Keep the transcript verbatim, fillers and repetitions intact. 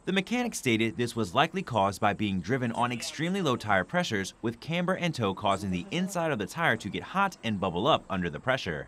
The mechanic stated this was likely caused by being driven on extremely low tire pressures, with camber and toe causing the inside of the tire to get hot and bubble up under the pressure.